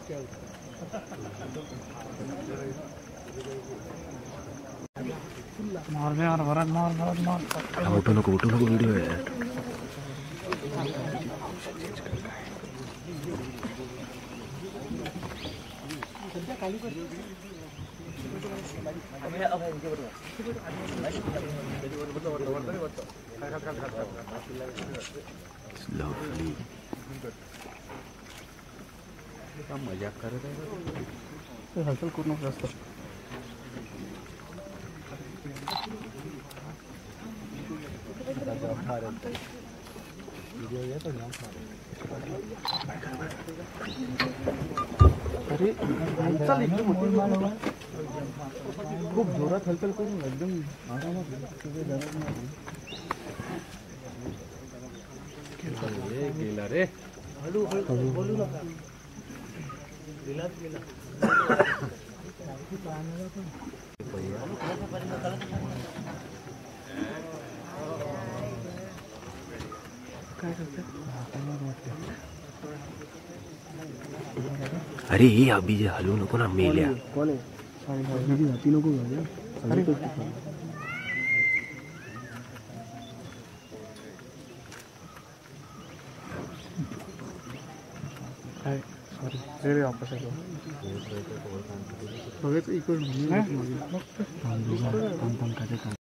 मार दे यार भरत, मार भरत मार। उठो नको वीडियो है यार। लवली मजाक करत आहे हसल करू नको जास्त। अरे हालचाल एकदम खूप जोरात हालचाल करून एकदम आरामात गेला रे। हळू हळू बोलू नका। अरे ये अभी हलू नको ना मेल्या। कौन है? हाथी नको सॉरी वापस आलो।